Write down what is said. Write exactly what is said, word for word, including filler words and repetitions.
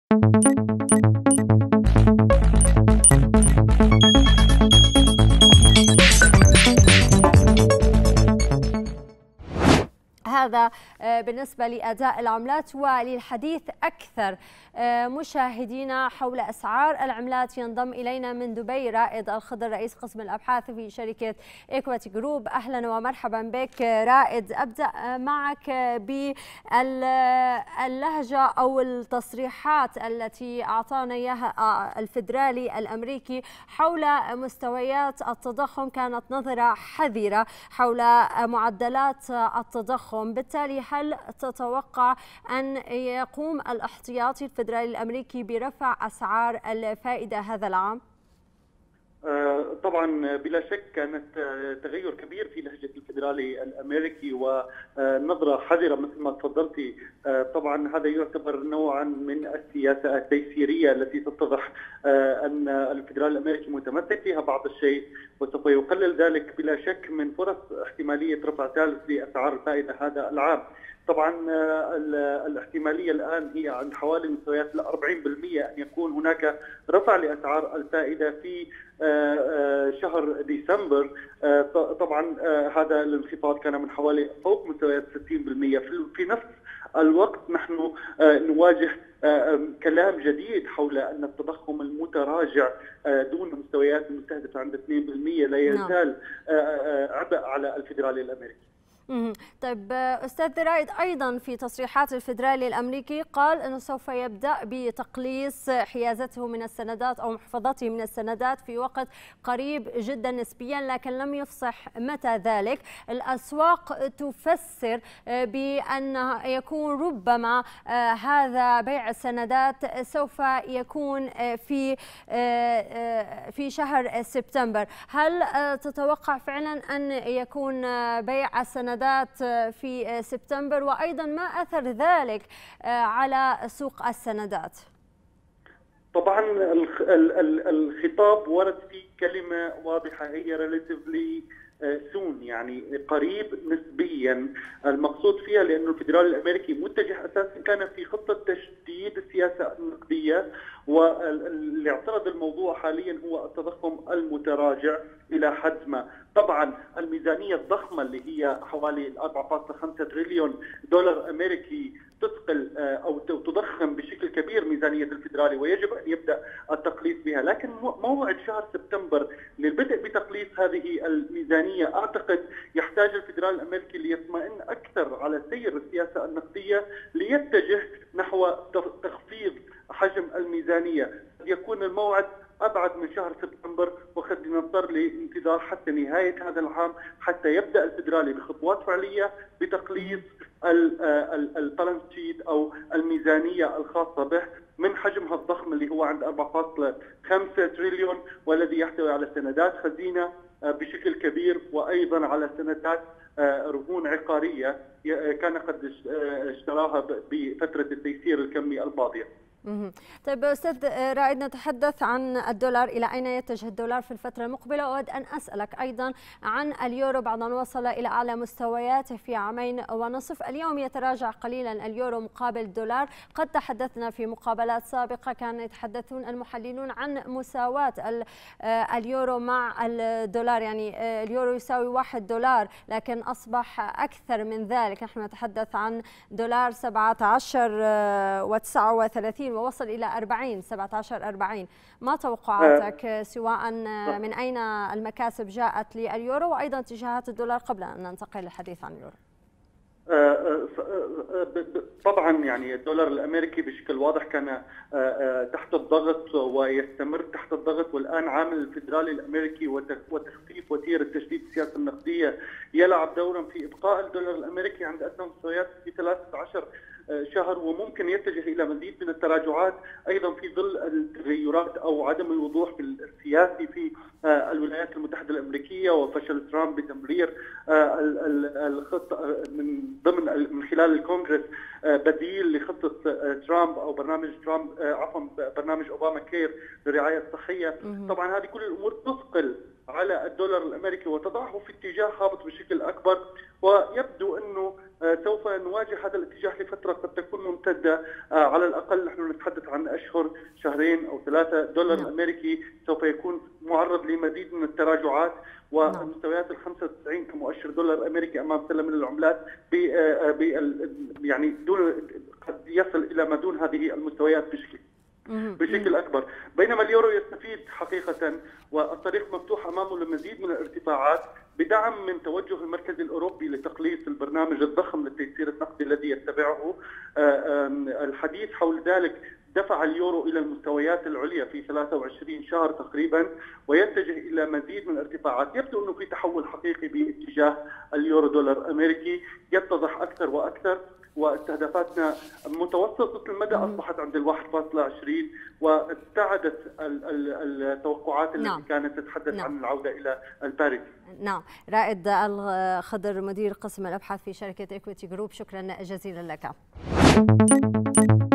هذا بالنسبة لأداء العملات. وللحديث أكثر مشاهدينا حول أسعار العملات ينضم إلينا من دبي رائد الخضر رئيس قسم الأبحاث في شركة إيكويتي جروب. أهلا ومرحبا بك رائد. أبدأ معك باللهجة أو التصريحات التي أعطانا إياها الفيدرالي الأمريكي حول مستويات التضخم. كانت نظرة حذرة حول معدلات التضخم، بالتالي هل تتوقع أن يقوم الاحتياطي الفيدرالي الأمريكي برفع أسعار الفائدة هذا العام؟ طبعا بلا شك كانت تغير كبير في لهجة الفيدرالي الأمريكي ونظرة حذرة مثل ما تفضلتي. طبعا هذا يعتبر نوعا من السياسة التيسيرية التي تتضح أن الفيدرالي الأمريكي متمسك فيها بعض الشيء، وسوف يقلل ذلك بلا شك من فرص احتمالية رفع ثالث لأسعار الفائدة هذا العام. طبعا الاحتماليه الان هي عند حوالي مستويات ال أربعين بالمئة ان يكون هناك رفع لاسعار الفائده في شهر ديسمبر. طبعا هذا الانخفاض كان من حوالي فوق مستويات ستين بالمئة. في نفس الوقت نحن نواجه كلام جديد حول ان التضخم المتراجع دون مستويات المستهدفه عند اثنين بالمئة لا يزال عبء على الفيدرالي الامريكي. طيب أستاذ رائد، أيضا في تصريحات الفيدرالي الأمريكي قال أنه سوف يبدأ بتقليص حيازته من السندات أو محفظته من السندات في وقت قريب جدا نسبيا، لكن لم يفصح متى ذلك. الأسواق تفسر بأن يكون ربما هذا بيع السندات سوف يكون في في شهر سبتمبر. هل تتوقع فعلا أن يكون بيع السندات في سبتمبر؟ وأيضا ما أثر ذلك على سوق السندات؟ طبعا الخطاب ورد فيه كلمة واضحة هي relatively soon، يعني قريب نسبيا. المقصود فيها لأنه الفيدرالي الأمريكي متجه أساسا كان في خطة تشديد السياسة النقدية، واللي اعترض الموضوع حاليا هو التضخم المتراجع إلى حد ما. طبعا الميزانية الضخمة اللي هي حوالي أربعة فاصلة خمسة تريليون دولار أمريكي تثقل أو تضخم بشكل كبير ميزانية الفيدرالي، ويجب أن يبدأ التقليص بها. لكن موعد شهر سبتمبر للبدء بتقليص هذه الميزانية أعتقد يحتاج الفيدرالي الأمريكي ليطمئن أكثر على سير السياسة النقدية ليتجه نحو تخفيض حجم الميزانية. يكون الموعد أبعد من شهر سبتمبر، وقد نضطر لانتظار حتى نهاية هذا العام حتى يبدأ الفيدرالي بخطوات فعلية بتقليص البالانس شيت أو الميزانية الخاصة به من حجمها الضخم اللي هو عند أربعة فاصلة خمسة تريليون، والذي يحتوي على سندات خزينة بشكل كبير، وأيضا على سندات رهون عقارية كان قد اشتراها بفترة التيسير الكمي الماضية. طيب أستاذ رائد، نتحدث عن الدولار. إلى أين يتجه الدولار في الفترة المقبلة؟ أود أن أسألك أيضا عن اليورو بعد أن وصل إلى أعلى مستوياته في عامين ونصف. اليوم يتراجع قليلا اليورو مقابل الدولار. قد تحدثنا في مقابلات سابقة كان يتحدثون المحللون عن مساواة اليورو مع الدولار، يعني اليورو يساوي واحد دولار، لكن أصبح أكثر من ذلك. نحن نتحدث عن دولار سبعة عشر وتسعة وثلاثين ووصل إلى أربعين، سبعة عشر أربعين. ما توقعاتك سواء من أين المكاسب جاءت لليورو وأيضا اتجاهات الدولار قبل أن ننتقل للحديث عن اليورو؟ طبعا يعني الدولار الامريكي بشكل واضح كان تحت الضغط ويستمر تحت الضغط، والان عامل الفيدرالي الامريكي وتخفيف وتيره تشديد السياسه النقديه يلعب دورا في ابقاء الدولار الامريكي عند ادنى مستويات في ثلاثة عشر شهر، وممكن يتجه الى مزيد من التراجعات ايضا في ظل التغيرات او عدم الوضوح السياسي في الولايات المتحده الامريكيه وفشل ترامب بتمرير الخطه من ضمن من خلال الكونغرس بديل لخطه ترامب او برنامج ترامب عفوا برنامج اوباما كير للرعايه الصحيه. طبعا هذه كل الامور تثقل على الدولار الامريكي وتضعه في اتجاه هابط بشكل اكبر، ويبدو انه سوف نواجه هذا الاتجاه لفترة قد تكون ممتدة، على الأقل نحن نتحدث عن أشهر، شهرين أو ثلاثة. الدولار نعم. الأمريكي سوف يكون معرض لمزيد من التراجعات، ومستويات ال خمسة وتسعين كمؤشر دولار أمريكي أمام سلة من العملات ب يعني دون قد يصل إلى ما دون هذه المستويات بشكل بشكل أكبر، بينما اليورو يستفيد حقيقة والطريق مفتوح أمامه لمزيد من الارتفاعات بدعم من توجه المركز الأوروبي لتقليص البرنامج الضخم للتيسير النقدي الذي يتبعه. الحديث حول ذلك دفع اليورو إلى المستويات العليا في ثلاثة وعشرين شهر تقريبا، ويتجه إلى مزيد من الارتفاعات. يبدو أنه في تحول حقيقي باتجاه اليورو دولار أمريكي يتضح أكثر وأكثر، واستهدافاتنا متوسطة المدى أصبحت عند الواحد فاصلة عشرين، وابتعدت التوقعات التي نعم. كانت تتحدث نعم. عن العودة إلى الباريتي. نعم. رائد الخضر، مدير قسم الأبحاث في شركة إكويتي جروب، شكرا جزيلا لك.